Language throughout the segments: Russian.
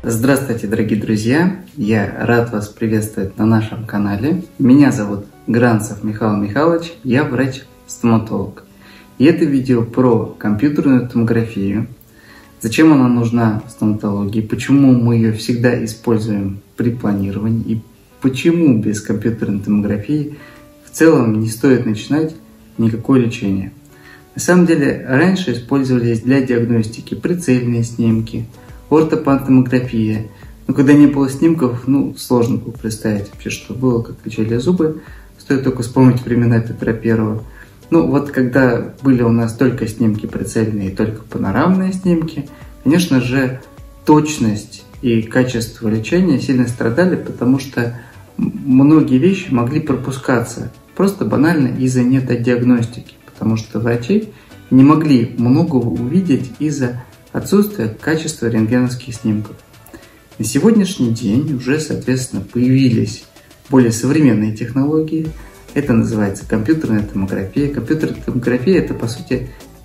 Здравствуйте, дорогие друзья! Я рад вас приветствовать на нашем канале. Меня зовут Гранцев Михаил Михайлович, я врач-стоматолог. И это видео про компьютерную томографию. Зачем она нужна в стоматологии, почему мы ее всегда используем при планировании и почему без компьютерной томографии в целом не стоит начинать никакое лечение. На самом деле раньше использовались для диагностики прицельные снимки, ортопантомография. Но когда не было снимков, сложно было представить вообще, что было, как лечили зубы. Стоит только вспомнить времена Петра Первого. Когда были у нас только снимки прицельные, только панорамные снимки, конечно же, точность и качество лечения сильно страдали, потому что многие вещи могли пропускаться просто банально из-за недодиагностики, потому что врачи не могли многого увидеть из-за отсутствия качества рентгеновских снимков. На сегодняшний день уже, соответственно, появились более современные технологии. Это называется компьютерная томография. Компьютерная томография – это, по сути,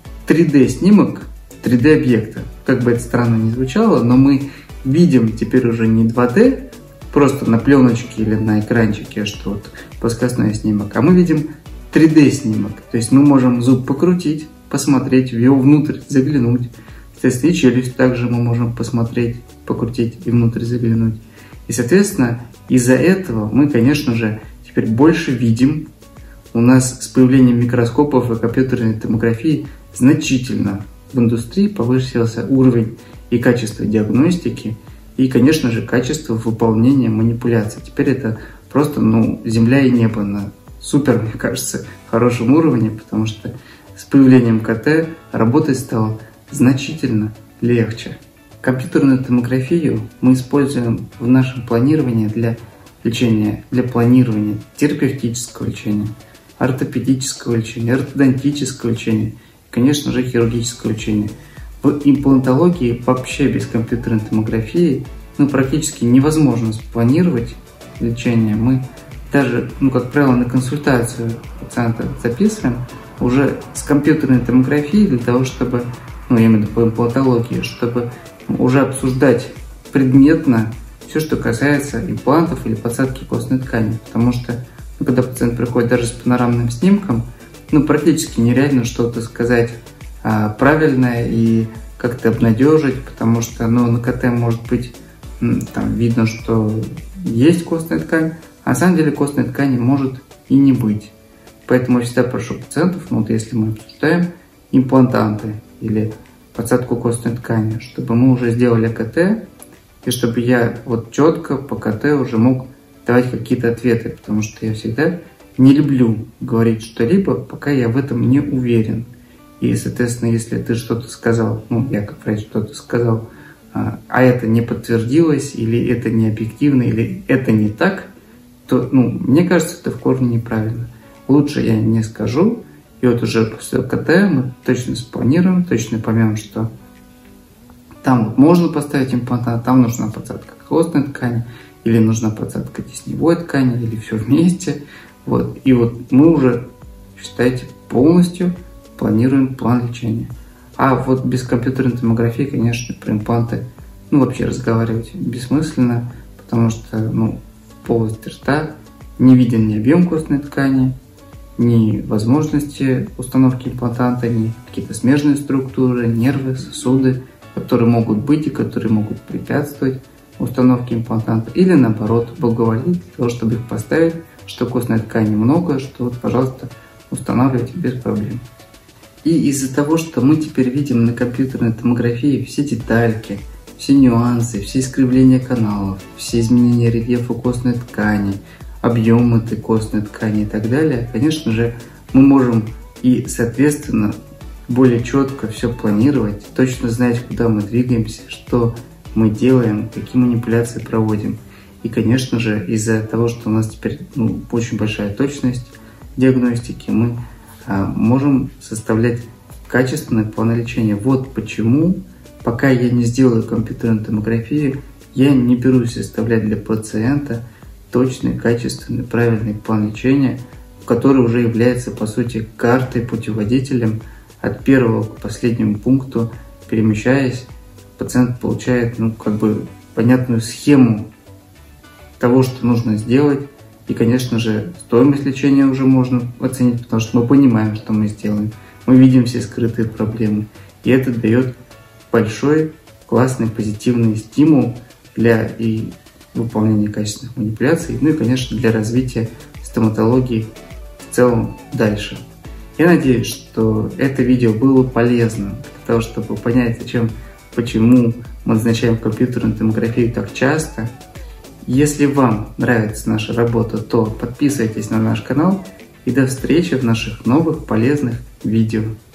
3D-снимок 3D-объекта. Как бы это странно ни звучало, но мы видим теперь уже не 2D, просто на пленочке или на экранчике, что вот плоскостной снимок, а мы видим 3D-снимок. То есть мы можем зуб покрутить, посмотреть, в его внутрь заглянуть. Соответственно, и челюсть также мы можем посмотреть, покрутить и внутрь заглянуть. И, соответственно, из-за этого мы, конечно же, теперь больше видим. У нас с появлением микроскопов и компьютерной томографии значительно в индустрии повысился уровень и качество диагностики, и, конечно же, качество выполнения манипуляций. Теперь это просто земля и небо на супер, мне кажется, хорошем уровне, потому что с появлением КТ работать стало значительно легче. Компьютерную томографию мы используем в нашем планировании для лечения, для планирования терапевтического лечения, ортопедического лечения, ортодонтического лечения, конечно же, хирургического лечения. В имплантологии вообще без компьютерной томографии практически невозможно спланировать лечение. Мы даже, как правило, на консультацию пациента записываем уже с компьютерной томографией для того, чтобы, я имею в виду по имплантологии, чтобы уже обсуждать предметно все, что касается имплантов или подсадки костной ткани. Потому что, когда пациент приходит даже с панорамным снимком, практически нереально что-то сказать правильное и как-то обнадежить, потому что на КТ может быть там видно, что есть костная ткань, а на самом деле костной ткани может и не быть. Поэтому я всегда прошу пациентов, если мы обсуждаем имплантанты или подсадку костной ткани, чтобы мы уже сделали КТ, и чтобы я четко по КТ уже мог давать какие-то ответы, потому что я всегда не люблю говорить что-либо, пока я в этом не уверен. И, соответственно, если ты что-то сказал, я как врач что-то сказал, а это не подтвердилось, или это не объективно, или это не так, то, мне кажется, это в корне неправильно. Лучше я не скажу, и уже после КТ мы точно спланируем, точно поймем, что там можно поставить имплантат, там нужна подсадка костной ткани, или нужна подсадка тесневой ткани, или все вместе. И мы уже, считайте, полностью планируем план лечения. А без компьютерной томографии, конечно, про импланты, вообще разговаривать бессмысленно, потому что, в полости рта не виден ни объем костной ткани, ни возможности установки имплантанта, ни какие-то смежные структуры, нервы, сосуды, которые могут быть и которые могут препятствовать установке имплантанта, или наоборот благоволить для того, чтобы их поставить, что костной ткани много, что пожалуйста, устанавливайте без проблем. И из-за того, что мы теперь видим на компьютерной томографии все детальки, все нюансы, все искривления каналов, все изменения рельефа костной ткани, объемы этой костной ткани и так далее, конечно же, мы можем и, соответственно, более четко все планировать, точно знать, куда мы двигаемся, что мы делаем, какие манипуляции проводим. И, конечно же, из-за того, что у нас теперь очень большая точность диагностики, мы можем составлять качественный план лечения. Почему, пока я не сделаю компьютерную томографию, я не берусь составлять для пациента точный, качественный, правильный план лечения, который уже является, по сути, картой, путеводителем от первого к последнему пункту, перемещаясь, пациент получает, понятную схему того, что нужно сделать. И, конечно же, стоимость лечения уже можно оценить, потому что мы понимаем, что мы сделаем. Мы видим все скрытые проблемы. И это дает большой, классный, позитивный стимул для и выполнения качественных манипуляций, ну и, конечно, для развития стоматологии в целом дальше. Я надеюсь, что это видео было полезным для того, чтобы понять, почему мы назначаем компьютерную томографию так часто. Если вам нравится наша работа, то подписывайтесь на наш канал и до встречи в наших новых полезных видео.